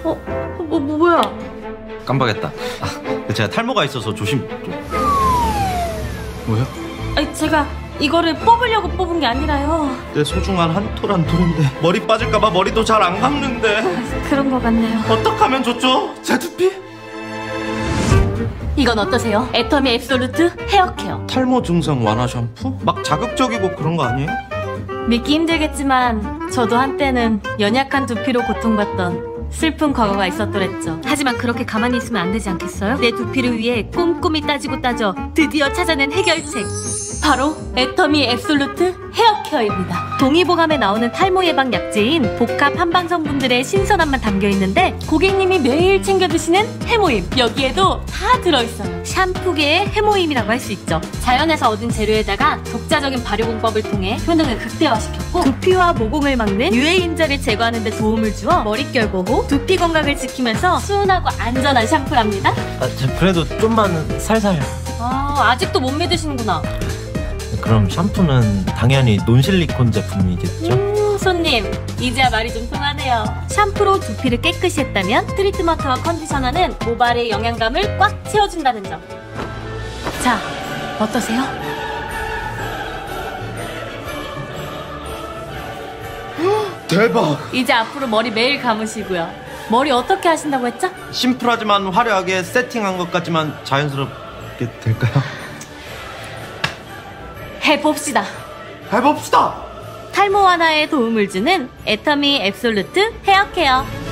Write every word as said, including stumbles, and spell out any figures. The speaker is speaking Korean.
어? 뭐, 뭐 뭐야? 깜빡했다. 아, 제가 탈모가 있어서 조심 좀. 뭐야? 아니 제가 이거를 뽑으려고 뽑은 게 아니라요. 내 소중한 한 톨 한 톨인데 머리 빠질까봐 머리도 잘 안 감는데. 아, 그런 거 같네요. 어떡하면 좋죠? 제 두피? 이건 어떠세요? 애터미 앱솔루트 헤어케어. 탈모 증상 완화 샴푸? 막 자극적이고 그런 거 아니에요? 믿기 힘들겠지만 저도 한때는 연약한 두피로 고통받던 슬픈 과거가 있었더랬죠. 하지만 그렇게 가만히 있으면 안 되지 않겠어요? 내 두피를 위해 꼼꼼히 따지고 따져 드디어 찾아낸 해결책, 바로 애터미 앱솔루트 헤어케어입니다. 동의보감에 나오는 탈모 예방 약재인 복합 한방 성분들의 신선함만 담겨있는데 고객님이 매일 챙겨 드시는 해모임, 여기에도 다 들어있어요. 샴푸계의 해모임이라고 할 수 있죠. 자연에서 얻은 재료에다가 독자적인 발효 공법을 통해 효능을 극대화시켰고 두피와 모공을 막는 유해인자를 제거하는 데 도움을 주어 머릿결 보호, 두피 건강을 지키면서 수은하고 안전한 샴푸랍니다. 아, 저 그래도 좀만 살살. 아, 아직도 못 믿으시는구나. 그럼 샴푸는 당연히 논실리콘 제품이겠죠? 음, 손님, 이제야 말이 좀 통하네요. 샴푸로 두피를 깨끗이 했다면 트리트먼트와 컨디셔너는 모발의 영양감을 꽉 채워준다는 점. 자, 어떠세요? 대박! 이제 앞으로 머리 매일 감으시고요. 머리 어떻게 하신다고 했죠? 심플하지만 화려하게 세팅한 것 같지만 자연스럽게 될까요? 해봅시다. 해봅시다! 탈모 완화에 도움을 주는 애터미 앱솔루트 헤어케어.